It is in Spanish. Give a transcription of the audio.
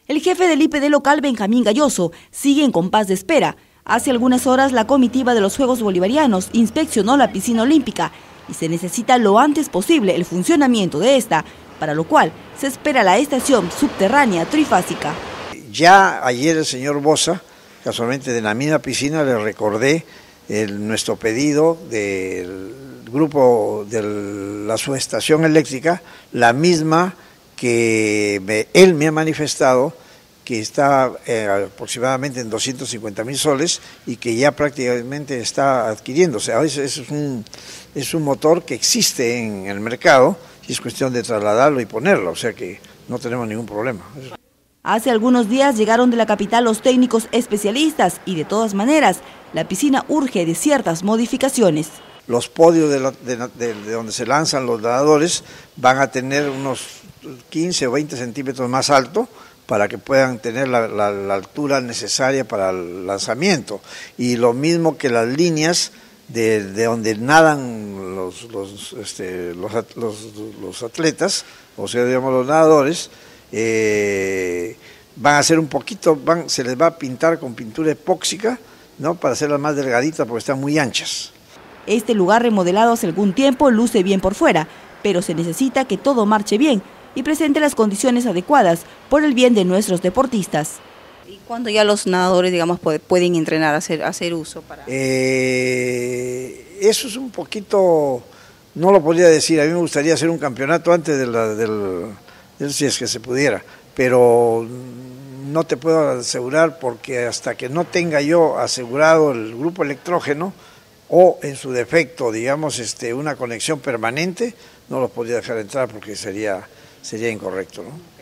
El jefe del IPD local, Benjamín Galloso, sigue en compás de espera. Hace algunas horas la comitiva de los Juegos Bolivarianos inspeccionó la piscina olímpica y se necesita lo antes posible el funcionamiento de esta, para lo cual se espera la estación subterránea trifásica. Ya ayer el señor Bosa, casualmente de la misma piscina, le recordé nuestro pedido del grupo de la subestación eléctrica, la misma que él me ha manifestado que está aproximadamente en 250.000 soles y que ya prácticamente está adquiriendo. O sea, es un motor que existe en el mercado y es cuestión de trasladarlo y ponerlo, o sea que no tenemos ningún problema. Hace algunos días llegaron de la capital los técnicos especialistas y de todas maneras la piscina urge de ciertas modificaciones. Los podios de donde se lanzan los nadadores van a tener unos 15 o 20 centímetros más alto para que puedan tener la altura necesaria para el lanzamiento. Y lo mismo que las líneas de donde nadan los atletas, o sea, digamos los nadadores, van a ser un poquito, se les va a pintar con pintura epóxica, ¿no?, para hacerlas más delgaditas porque están muy anchas. Este lugar remodelado hace algún tiempo luce bien por fuera, pero se necesita que todo marche bien y presente las condiciones adecuadas por el bien de nuestros deportistas. ¿Y cuándo ya los nadadores, digamos, pueden entrenar, hacer uso para...? Eso es un poquito, no lo podría decir, a mí me gustaría hacer un campeonato antes si es que se pudiera, pero no te puedo asegurar porque hasta que no tenga yo asegurado el grupo electrógeno o en su defecto, digamos, una conexión permanente, no los podría dejar entrar porque sería incorrecto, ¿no?